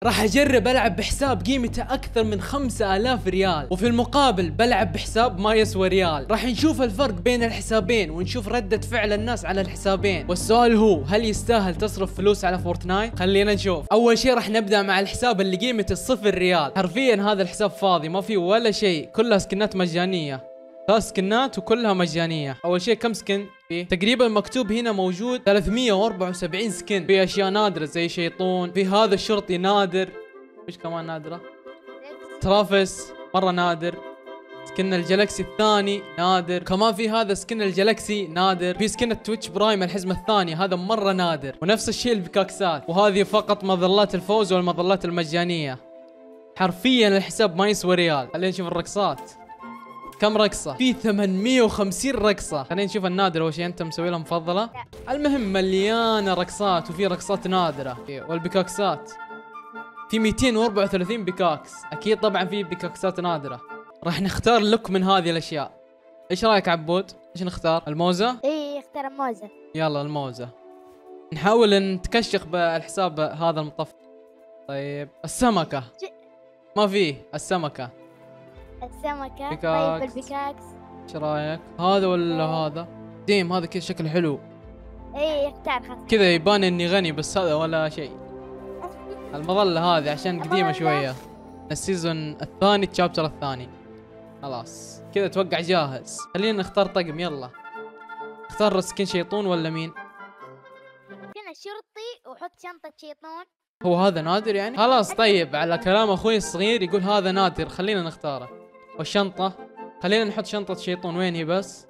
راح اجرب العب بحساب قيمته اكثر من 5000 ريال، وفي المقابل بلعب بحساب ما يسوى ريال. راح نشوف الفرق بين الحسابين ونشوف ردة فعل الناس على الحسابين، والسؤال هو هل يستاهل تصرف فلوس على فورتنايت؟ خلينا نشوف. اول شيء راح نبدأ مع الحساب اللي قيمته 0 ريال. حرفيا هذا الحساب فاضي ما فيه ولا شيء، كلها سكنات مجانية، 3 سكنات وكلها مجانية. أول شيء كم سكن فيه؟ تقريبا مكتوب هنا موجود 374 سكن. في أشياء نادرة زي شيطون، في هذا الشرطي نادر، إيش كمان نادرة؟ ترافيس مرة نادر. سكن الجلاكسي الثاني نادر، كمان في هذا سكن الجلاكسي نادر. في سكن التويتش برايم الحزمة الثانية هذا مرة نادر، ونفس الشيء البكاكسات. وهذه فقط مظلات الفوز والمظلات المجانية. حرفيا الحساب ما يسوى ريال. خلينا نشوف الرقصات. كم رقصة؟ في 850 رقصة. خلينا نشوف النادر اول شيء. انت مسوي لها مفضلة؟ المهم مليانة رقصات، وفي رقصات نادرة. والبيكاكسات في 234 بيكاكس. اكيد طبعا في بيكاكسات نادرة. راح نختار لوك من هذه الاشياء. ايش رايك عبود؟ ايش نختار؟ الموزة؟ ايه اختار الموزة. يلا الموزة. نحاول نتكشخ بالحساب هذا المطفى. طيب السمكة ما فيه. السمكة السمكة. بيكاكس. طيب البيكاكس ايش رايك؟ هذا ولا هذا؟ ديم هذا كذا شكله حلو. ايه اختار خلاص. كذا يبان اني غني، بس هذا ولا شيء. المظلة هذه عشان قديمة شوية، السيزون الثاني الشابتر الثاني. خلاص كذا اتوقع جاهز. خلينا نختار طقم. يلا اختار سكين شيطون ولا مين؟ كنا شرطي وحط شنطة شيطان. هو هذا نادر يعني؟ خلاص طيب، على كلام اخوي الصغير يقول هذا نادر، خلينا نختاره. والشنطة خلينا نحط شنطة شيطون. وين هي بس؟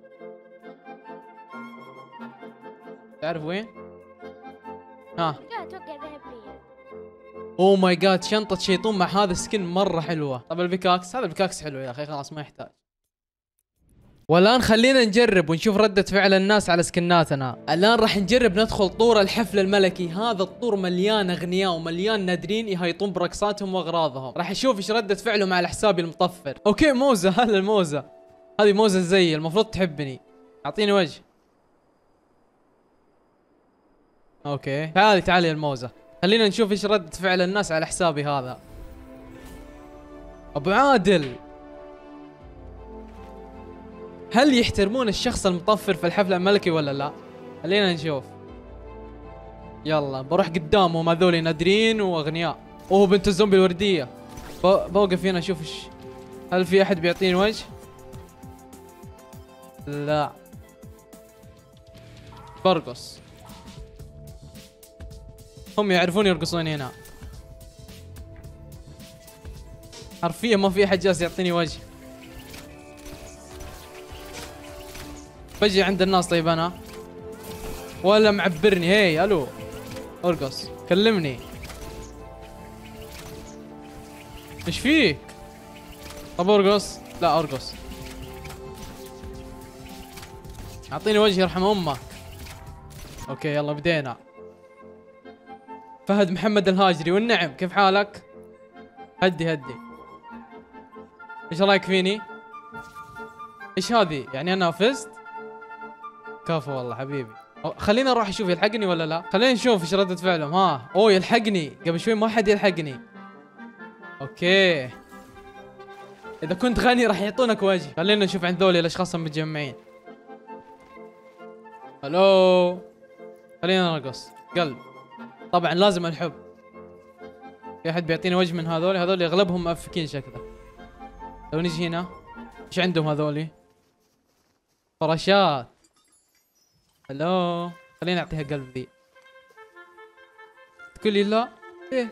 تعرف وين؟ ها اتوقع ذهبية. اوه ماي جاد، شنطة شيطون مع هذا السكن مرة حلوة. طب البيكاكس، هذا البيكاكس حلو يا اخي، خلاص ما يحتاج. والان خلينا نجرب ونشوف ردة فعل الناس على سكناتنا. الان راح نجرب ندخل طور الحفل الملكي. هذا الطور مليان اغنياء ومليان نادرين يهيطون برقصاتهم واغراضهم. راح نشوف ايش ردة فعلهم على حسابي المطفر. اوكي موزة، هلا الموزة. هذه موزة زي المفروض تحبني. اعطيني وجه. اوكي تعالي تعالي يا الموزة. خلينا نشوف ايش ردة فعل الناس على حسابي هذا. ابو عادل، هل يحترمون الشخص المطفر في الحفل الملكي ولا لا؟ خلينا نشوف. يلا بروح قدامهم، هذول نادرين واغنياء. اوه بنت الزومبي الوردية. بوقف هنا اشوف ايش. هل في احد بيعطيني وجه؟ لا. برقص. هم يعرفون يرقصون هنا. حرفيا ما في احد جالس يعطيني وجه. بجي عند الناس. طيب انا ولا معبرني. هي الو ارقص، كلمني. ايش فيك؟ طب ارقص. لا ارقص. اعطيني وجه يرحم امك. اوكي يلا بدينا. فهد محمد الهاجري، والنعم كيف حالك؟ هدي هدي. ايش رايك فيني؟ ايش هذه؟ يعني انا فزت؟ كفو والله حبيبي. خلينا اروح اشوف يلحقني ولا لا. خلينا نشوف ايش ردة فعلهم. ها اوه يلحقني، قبل شوي ما حد يلحقني. اوكي اذا كنت غني راح يعطونك وجه. خلينا نشوف عند ذولي الاشخاص المتجمعين. الو خلينا نرقص. قلب طبعا لازم الحب. في احد بيعطيني وجه من هذول؟ هذول اغلبهم مأفكين شكله. لو نجي هنا ايش عندهم هذولي؟ فراشات. الو خليني اعطيها قلب ذي. تقول لي لا؟ ايه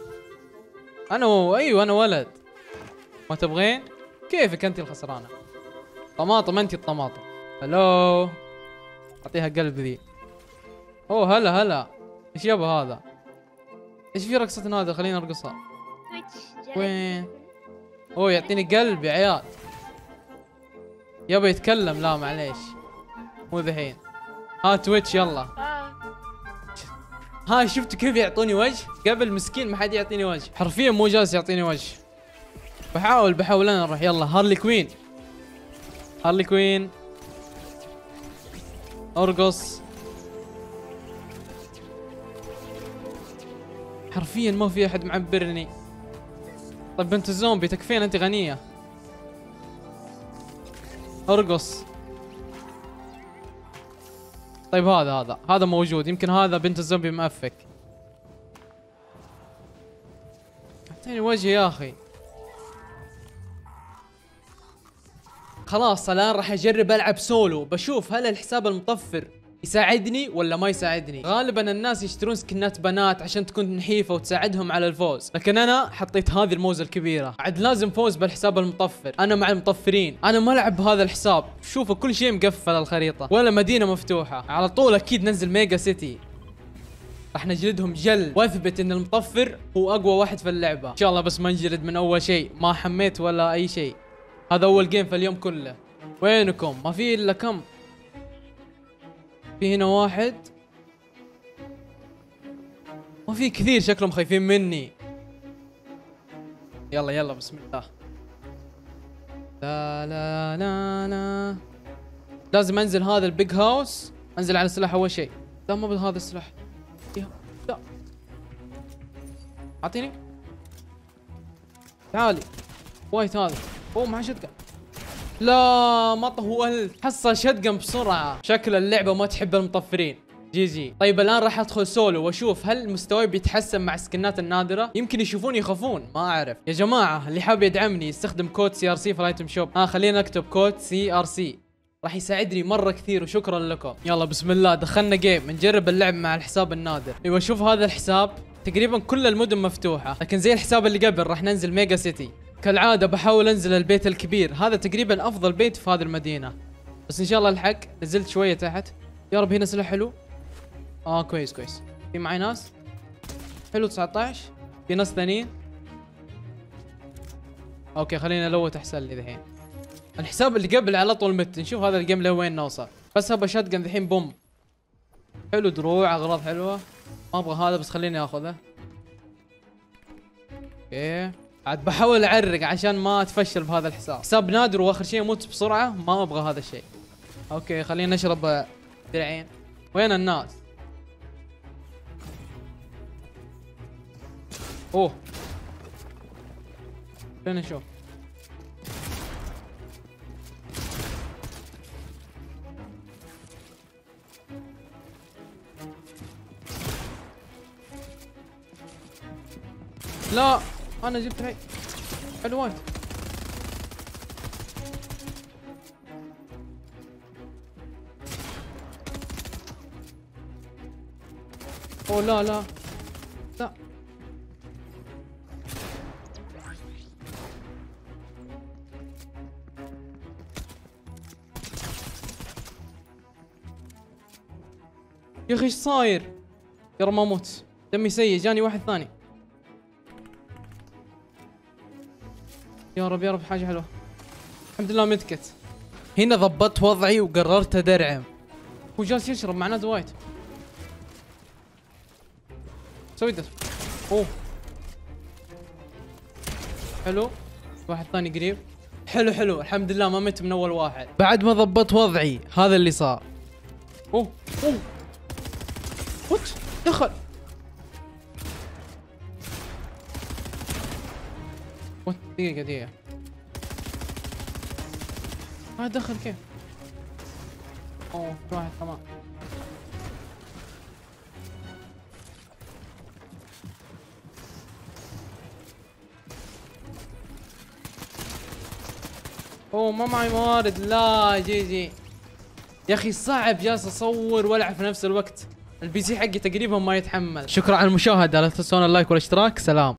ايوه انا ولد. ما تبغين؟ كيفك انت الخسرانه؟ طماطم انت الطماطم. الو اعطيها قلب ذي. اوه هلا هلا. ايش يابا هذا؟ ايش في رقصة هذا؟ خلينا نرقصها. وين؟ اوه يعطيني قلب يا عيال. يابا يتكلم. لا معليش مو ذحين. ها تويتش يلا. ها شفتوا كيف يعطوني وجه؟ قبل مسكين ما حد يعطيني وجه، حرفيا مو جالس يعطيني وجه. بحاول انا اروح. يلا هارلي كوين. هارلي كوين ارقص. حرفيا ما في احد معبرني. طيب بنت الزومبي تكفين، انت غنية. ارقص. طيب هذا موجود، يمكن هذا بنت الزومبي مأفك. اعطيني وجه يا اخي. خلاص الان راح اجرب العب سولو، بشوف هل الحساب المطفر يساعدني ولا ما يساعدني. غالبا الناس يشترون سكنات بنات عشان تكون نحيفة وتساعدهم على الفوز، لكن انا حطيت هذه الموزة الكبيرة. عاد لازم فوز بالحساب المطفر، انا مع المطفرين. انا ما العب بهذا الحساب، شوفوا كل شيء مقفل، الخريطة ولا مدينة مفتوحة. على طول اكيد ننزل ميجا سيتي، راح نجلدهم جلد واثبت ان المطفر هو اقوى واحد في اللعبة ان شاء الله. بس ما نجلد من اول شيء، ما حميت ولا اي شيء. هذا اول جيم في اليوم كله. وينكم؟ ما في الا كم؟ في هنا واحد، ما في كثير، شكلهم خايفين مني. يلا بسم الله. لا لا لا لا، لازم انزل هذا البيج هاوس، انزل على السلاح اول شيء. لا ما بهذا السلاح، لا اعطيني، تعالي. وايت هذا، اوه مع شتقن. لا ما طولت، حصل شتقن بسرعة. شكل اللعبة ما تحب المطفرين. جي. طيب الان راح ادخل سولو واشوف هل مستواي بيتحسن مع السكنات النادرة. يمكن يشوفوني يخافون، ما اعرف. يا جماعة اللي حاب يدعمني يستخدم كود CRC في الايتم شوب. خلينا نكتب كود CRC، راح يساعدني مرة كثير وشكرا لكم. يلا بسم الله، دخلنا جيم نجرب اللعب مع الحساب النادر. ايوه شوف هذا الحساب تقريبا كل المدن مفتوحة، لكن زي الحساب اللي قبل راح ننزل ميجا سيتي. كالعادة بحاول انزل البيت الكبير، هذا تقريبا افضل بيت في هذه المدينة، بس ان شاء الله الحق. نزلت شوية تحت. يا رب هنا سلاح حلو. كويس. في معي ناس. حلو 19. في ناس ثانيين. اوكي خلينا نلوت احسن لي ذحين. الحساب اللي قبل على طول مت. نشوف هذا الجيم لوين نوصل. بس ابى شاتجن ذحين بوم. حلو دروع، اغراض حلوة. ما ابغى هذا بس خليني اخذه. اوكي عاد بحاول اعرق عشان ما اتفشل بهذا الحساب. حساب نادر واخر شيء اموت بسرعة، ما ابغى هذا الشيء. اوكي خلينا نشرب درعين. وين الناس؟ اوه خلينا نشوف. لا انا جبت هاي. حلو وايد. اوه لا يا اخي ايش صاير؟ يا رب ما اموت، دمي سيء. جاني واحد ثاني. يا رب حاجة حلوة. الحمد لله متكت. هنا ضبطت وضعي وقررت ادرعم. هو جالس يشرب مع ناس وايد. سوي ده. اوه حلو. واحد ثاني قريب. حلو الحمد لله ما مت من اول واحد. بعد ما ضبطت وضعي هذا اللي صار. اوه وات دخل. وات دقيقة ما دخل كيف؟ اوه في واحد كمان. اوه ما معي موارد. لا جي يا اخي صعب جالس اصور والعب في نفس الوقت. البي سي حقي تقريبا ما يتحمل. شكرا على المشاهدة، لا تنسون اللايك والاشتراك. سلام.